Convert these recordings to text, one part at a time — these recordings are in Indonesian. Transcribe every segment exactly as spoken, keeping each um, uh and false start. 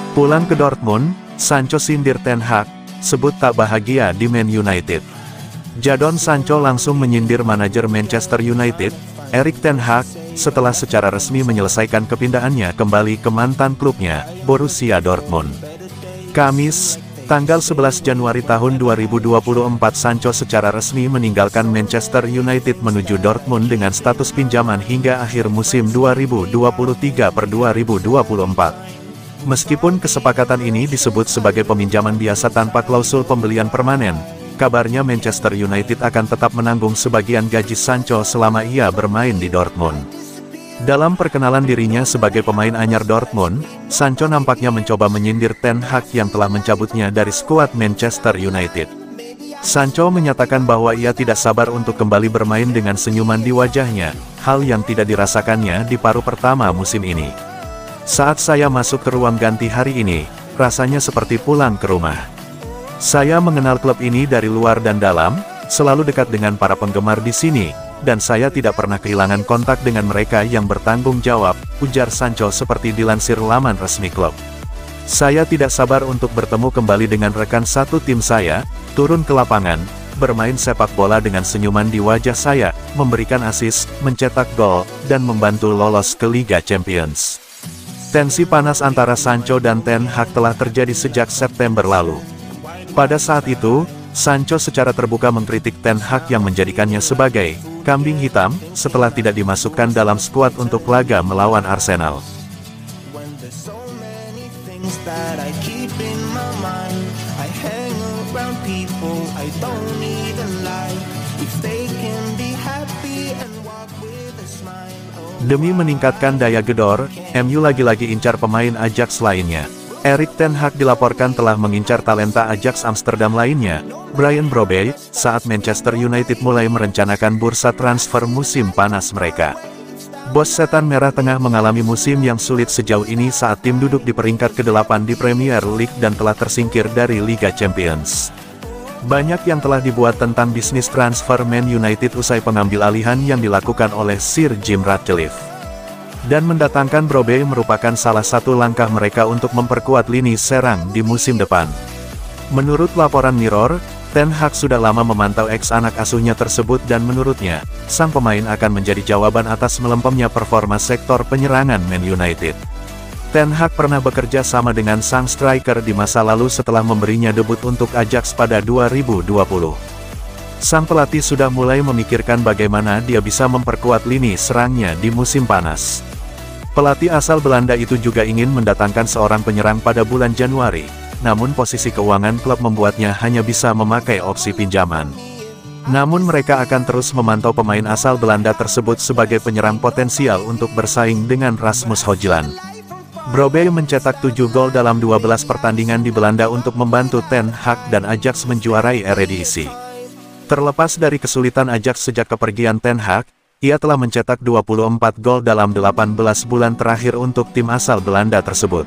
Pulang ke Dortmund, Sancho sindir Ten Hag, sebut tak bahagia di Man United. Jadon Sancho langsung menyindir manajer Manchester United, Erik ten Hag, setelah secara resmi menyelesaikan kepindahannya kembali ke mantan klubnya, Borussia Dortmund. Kamis, tanggal sebelas Januari tahun dua ribu dua puluh empat, Sancho secara resmi meninggalkan Manchester United menuju Dortmund dengan status pinjaman hingga akhir musim dua ribu dua puluh tiga per dua ribu dua puluh empat. Meskipun kesepakatan ini disebut sebagai peminjaman biasa tanpa klausul pembelian permanen, kabarnya Manchester United akan tetap menanggung sebagian gaji Sancho selama ia bermain di Dortmund. Dalam perkenalan dirinya sebagai pemain anyar Dortmund, Sancho nampaknya mencoba menyindir Ten Hag yang telah mencabutnya dari skuad Manchester United. Sancho menyatakan bahwa ia tidak sabar untuk kembali bermain dengan senyuman di wajahnya, hal yang tidak dirasakannya di paruh pertama musim ini. Saat saya masuk ke ruang ganti hari ini, rasanya seperti pulang ke rumah. Saya mengenal klub ini dari luar dan dalam, selalu dekat dengan para penggemar di sini, dan saya tidak pernah kehilangan kontak dengan mereka yang bertanggung jawab, ujar Sancho seperti dilansir laman resmi klub. Saya tidak sabar untuk bertemu kembali dengan rekan satu tim saya, turun ke lapangan, bermain sepak bola dengan senyuman di wajah saya, memberikan assist, mencetak gol, dan membantu lolos ke Liga Champions. Tensi panas antara Sancho dan Ten Hag telah terjadi sejak September lalu. Pada saat itu, Sancho secara terbuka mengkritik Ten Hag yang menjadikannya sebagai kambing hitam setelah tidak dimasukkan dalam skuad untuk laga melawan Arsenal. Demi meningkatkan daya gedor, M U lagi-lagi incar pemain Ajax lainnya. Erik ten Hag dilaporkan telah mengincar talenta Ajax Amsterdam lainnya, Brian Brobbey, saat Manchester United mulai merencanakan bursa transfer musim panas mereka. Bos setan merah tengah mengalami musim yang sulit sejauh ini saat tim duduk di peringkat kedelapan di Premier League dan telah tersingkir dari Liga Champions. Banyak yang telah dibuat tentang bisnis transfer Man United usai pengambil alihan yang dilakukan oleh Sir Jim Ratcliffe. Dan mendatangkan Brobbey merupakan salah satu langkah mereka untuk memperkuat lini serang di musim depan. Menurut laporan Mirror, Ten Hag sudah lama memantau ex anak asuhnya tersebut dan menurutnya, sang pemain akan menjadi jawaban atas melempemnya performa sektor penyerangan Man United. Ten Hag pernah bekerja sama dengan sang striker di masa lalu setelah memberinya debut untuk Ajax pada dua ribu dua puluh. Sang pelatih sudah mulai memikirkan bagaimana dia bisa memperkuat lini serangnya di musim panas. Pelatih asal Belanda itu juga ingin mendatangkan seorang penyerang pada bulan Januari, namun posisi keuangan klub membuatnya hanya bisa memakai opsi pinjaman. Namun mereka akan terus memantau pemain asal Belanda tersebut sebagai penyerang potensial untuk bersaing dengan Rasmus Højlund. Brobbey mencetak tujuh gol dalam dua belas pertandingan di Belanda untuk membantu Ten Hag dan Ajax menjuarai Eredivisie. Terlepas dari kesulitan Ajax sejak kepergian Ten Hag, ia telah mencetak dua puluh empat gol dalam delapan belas bulan terakhir untuk tim asal Belanda tersebut.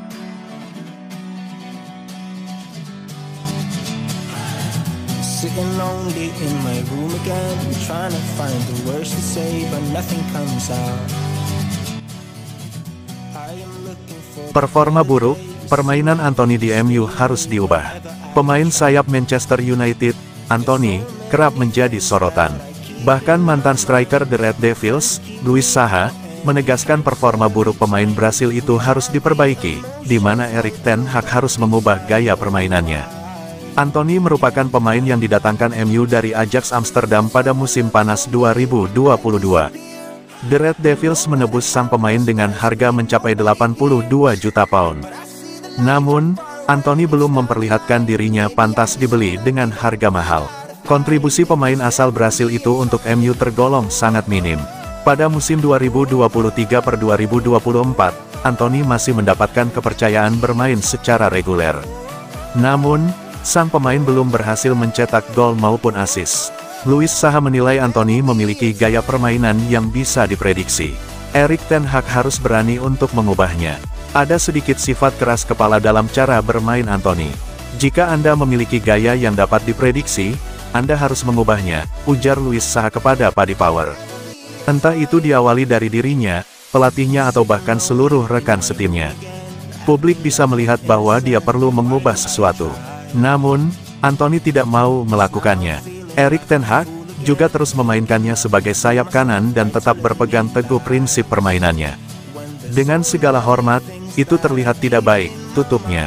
Performa buruk, permainan Anthony di M U harus diubah. Pemain sayap Manchester United, Anthony, kerap menjadi sorotan. Bahkan mantan striker The Red Devils, Luis Saha, menegaskan performa buruk pemain Brasil itu harus diperbaiki, di mana Erik ten Hag harus mengubah gaya permainannya. Anthony merupakan pemain yang didatangkan M U dari Ajax Amsterdam pada musim panas dua ribu dua puluh dua. The Red Devils menebus sang pemain dengan harga mencapai delapan puluh dua juta pound. Namun, Anthony belum memperlihatkan dirinya pantas dibeli dengan harga mahal. Kontribusi pemain asal Brasil itu untuk M U tergolong sangat minim. Pada musim dua ribu dua puluh tiga per dua ribu dua puluh empat, Anthony masih mendapatkan kepercayaan bermain secara reguler. Namun, sang pemain belum berhasil mencetak gol maupun assist. Luis Saha menilai Anthony memiliki gaya permainan yang bisa diprediksi. Erik ten Hag harus berani untuk mengubahnya. Ada sedikit sifat keras kepala dalam cara bermain Anthony. Jika Anda memiliki gaya yang dapat diprediksi, Anda harus mengubahnya, ujar Luis Saha kepada Paddy Power. Entah itu diawali dari dirinya, pelatihnya atau bahkan seluruh rekan setimnya. Publik bisa melihat bahwa dia perlu mengubah sesuatu. Namun, Anthony tidak mau melakukannya. Erik ten Hag juga terus memainkannya sebagai sayap kanan dan tetap berpegang teguh prinsip permainannya. Dengan segala hormat, itu terlihat tidak baik, tutupnya.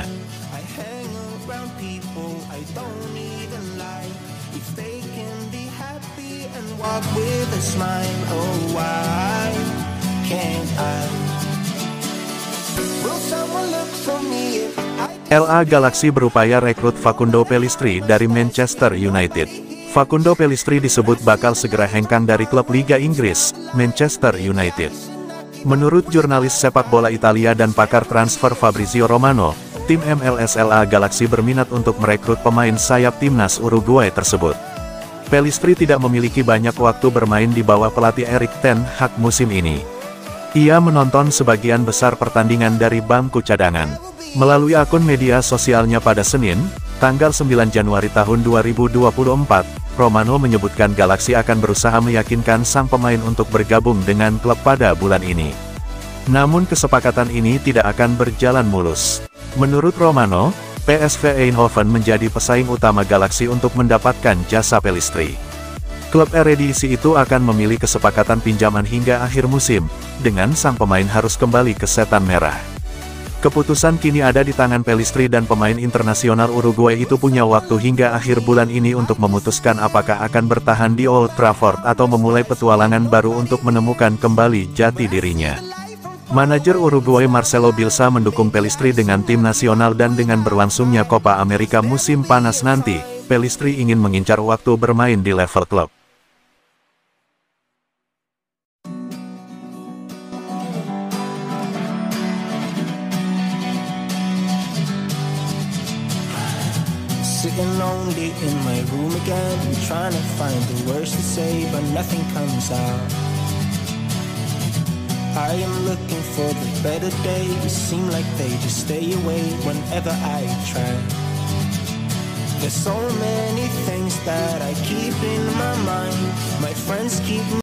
L A Galaxy berupaya rekrut Facundo Pellistri dari Manchester United. Facundo Pellistri disebut bakal segera hengkang dari klub Liga Inggris, Manchester United. Menurut jurnalis sepak bola Italia dan pakar transfer Fabrizio Romano, tim M L S L A Galaxy berminat untuk merekrut pemain sayap timnas Uruguay tersebut. Pellistri tidak memiliki banyak waktu bermain di bawah pelatih Erik ten Hag musim ini. Ia menonton sebagian besar pertandingan dari bangku cadangan. Melalui akun media sosialnya pada Senin, tanggal sembilan Januari tahun dua ribu dua puluh empat, Romano menyebutkan Galaxy akan berusaha meyakinkan sang pemain untuk bergabung dengan klub pada bulan ini. Namun kesepakatan ini tidak akan berjalan mulus. Menurut Romano, P S V Eindhoven menjadi pesaing utama Galaxy untuk mendapatkan jasa Pellistri. Klub Eredivisie itu akan memilih kesepakatan pinjaman hingga akhir musim, dengan sang pemain harus kembali ke setan merah. Keputusan kini ada di tangan Pellistri dan pemain internasional Uruguay itu punya waktu hingga akhir bulan ini untuk memutuskan apakah akan bertahan di Old Trafford atau memulai petualangan baru untuk menemukan kembali jati dirinya. Manajer Uruguay Marcelo Bielsa mendukung Pellistri dengan tim nasional dan dengan berlangsungnya Copa America musim panas nanti, Pellistri ingin mengincar waktu bermain di level klub. Sitting lonely in my room again, trying to find the words to say, but nothing comes out. I am looking for the better days, seem like they just stay away whenever I try. There's so many things that I keep in my mind, my friends keep me